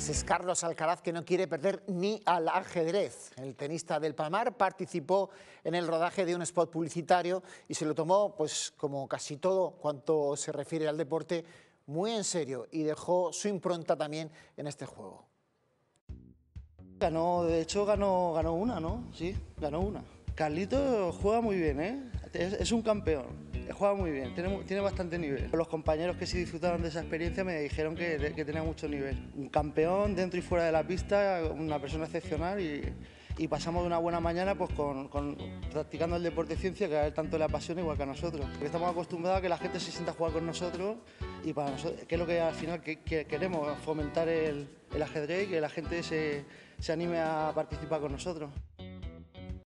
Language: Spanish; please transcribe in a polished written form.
Ese es Carlos Alcaraz, que no quiere perder ni al ajedrez. El tenista del Palmar participó en el rodaje de un spot publicitario y se lo tomó, pues como casi todo cuanto se refiere al deporte, muy en serio, y dejó su impronta también en este juego. De hecho ganó una, ¿no? Sí, ganó una. Carlitos juega muy bien, ¿eh? Es un campeón, juega muy bien, tiene bastante nivel. Los compañeros que sí disfrutaron de esa experiencia me dijeron que tenía mucho nivel. Un campeón dentro y fuera de la pista, una persona excepcional y pasamos de una buena mañana pues practicando el deporte ciencia, que a él tanto le apasiona igual que a nosotros. Estamos acostumbrados a que la gente se sienta a jugar con nosotros y para nosotros, que es lo que al final queremos, fomentar el ajedrez y que la gente se anime a participar con nosotros.